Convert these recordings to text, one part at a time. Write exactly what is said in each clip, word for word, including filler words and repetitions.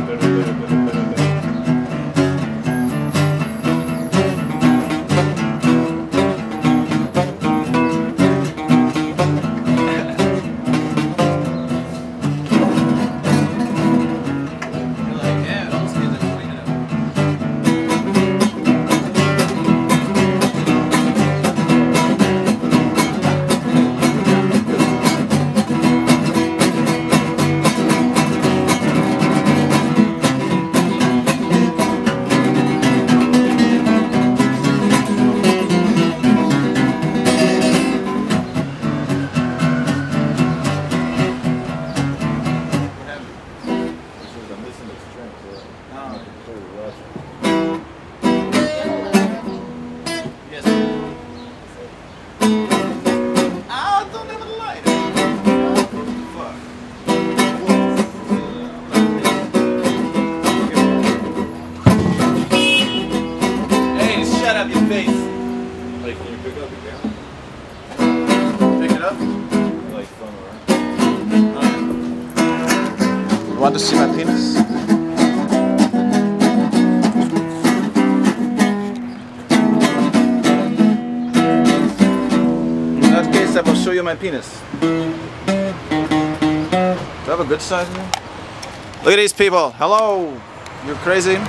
Want to see my penis? In that case, I will show you my penis. Do I have a good size here? Look at these people. Hello. You're crazy?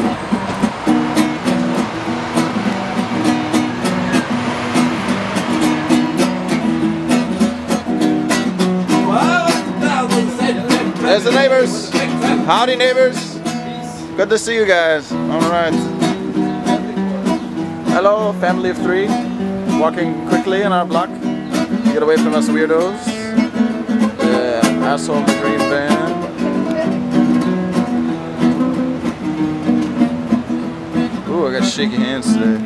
There's the neighbors. Howdy, neighbors. Good to see you guys. All right. Hello, family of three. Walking quickly in our block. Get away from us weirdos. The asshole in the green van. Ooh, I got shaky hands today.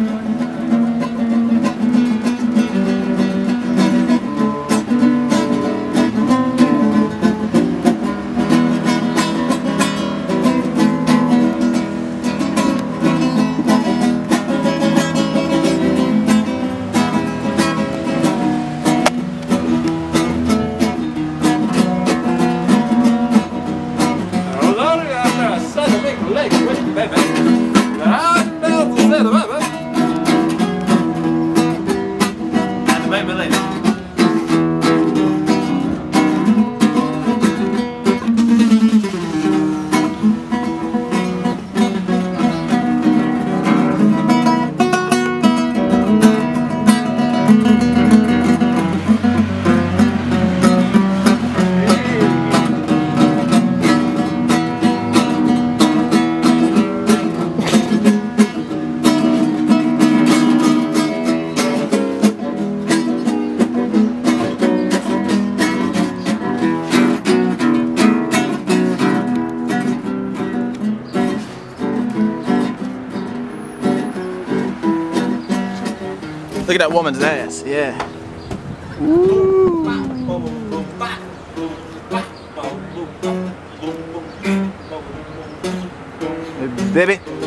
Look at that woman's ass, yeah. Ooh. Hey, baby.